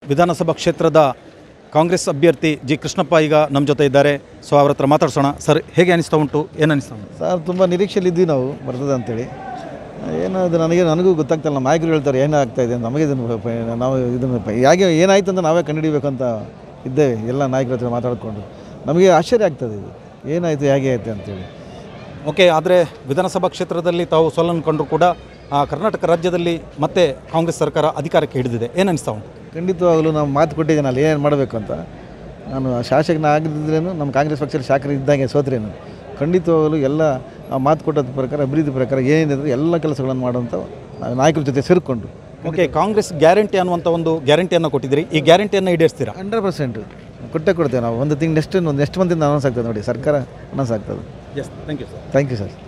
ವಿಧಾನಸಭಾ ಕ್ಷೇತ್ರದ ಕಾಂಗ್ರೆಸ್ ಅಭ್ಯರ್ಥಿ ಜಿ ಕೃಷ್ಣಪ್ಪ ಈಗ ನಮ್ಮ ಜೊತೆ ಇದ್ದಾರೆ. ಸೊ ಅವ್ರ ಹತ್ರ ಮಾತಾಡ್ಸೋಣ. ಸರ್, ಹೇಗೆ ಅನಿಸ್ತಾ ಉಂಟು, ಏನು ಅನಿಸ್ತಾ ಉಂಟು? ಸರ್, ತುಂಬ ನಿರೀಕ್ಷೆಯಲ್ಲಿದ್ವಿ ನಾವು ಬರ್ತದೆ ಅಂತೇಳಿ. ಏನೋ ಅದು ನನಗೂ ಗೊತ್ತಾಗ್ತಾಯಿಲ್ಲ. ನಮ್ಮ ನಾಯಕರು ಹೇಳ್ತಾರೆ ಏನಾಗ್ತಾಯಿದೆ ಅಂತ. ನಮಗೆ ಇದನ್ನು ನಾವು ಇದನ್ನು ಹೇಗೆ ಏನಾಯ್ತು ಅಂತ ನಾವೇ ಕಂಡುಹಿಡಿಬೇಕು ಅಂತ ಇದ್ದೇವೆ. ಎಲ್ಲ ನಾಯಕರ ಹತ್ರ ಮಾತಾಡಿಕೊಂಡು ನಮಗೆ ಆಶ್ಚರ್ಯ ಆಗ್ತದೆ, ಇದು ಏನಾಯಿತು ಹೇಗೆ ಆಯಿತು ಅಂತೇಳಿ. ಓಕೆ, ಆದರೆ ವಿಧಾನಸಭಾ ಕ್ಷೇತ್ರದಲ್ಲಿ ತಾವು ಸೋಲನ್ನು ಕಂಡರೂ ಕೂಡ ಕರ್ನಾಟಕ ರಾಜ್ಯದಲ್ಲಿ ಮತ್ತೆ ಕಾಂಗ್ರೆಸ್ ಸರ್ಕಾರ ಅಧಿಕಾರಕ್ಕೆ ಹಿಡಿದಿದೆ. ಏನು ಅನಿಸ್ತಾ ಉಂಟು? ಖಂಡಿತವಾಗಲೂ ನಾವು ಮಾತು ಕೊಟ್ಟಿದ್ದೇನೆ ಅಲ್ಲಿ ಏನೇನು ಮಾಡಬೇಕು ಅಂತ. ನಾನು ಶಾಸಕನ ಆಗದಿದ್ರೇನು ನಮ್ಮ ಕಾಂಗ್ರೆಸ್ ಪಕ್ಷದ ಶಾಸಕರು ಇದ್ದಂಗೆ ಸೋತ್ರೇನು ಖಂಡಿತವಾಗಲೂ ಎಲ್ಲ ಮಾತು ಕೊಟ್ಟದ ಪ್ರಕಾರ ಅಭಿವೃದ್ಧಿ ಪ್ರಕಾರ ಏನಿದೆ ಎಲ್ಲ ಕೆಲಸಗಳನ್ನು ಮಾಡುವಂಥ ನಾಯಕರ ಜೊತೆ ಸೇರಿಕೊಂಡು. ಓಕೆ, ಕಾಂಗ್ರೆಸ್ ಗ್ಯಾರಂಟಿ ಅನ್ನುವಂಥ ಒಂದು ಗ್ಯಾರಂಟಿಯನ್ನು ಕೊಟ್ಟಿದ್ದೀರಿ. ಈ ಗ್ಯಾರಂಟಿಯನ್ನು ಈಡೇರಿಸ್ತೀರಾ? 100% ಕೊಡ್ತೇವೆ ನಾವು. ಒಂದು ತಿಂಗ್ ನೆಕ್ಸ್ಟ್ ಮಂತಿಂದ ಅನೌನ್ಸ್ ಆಗ್ತದೆ ನೋಡಿ, ಸರ್ಕಾರ ಅನೌನ್ಸ್ ಆಗ್ತದೆ. Yes, thank you sir. Thank you sir.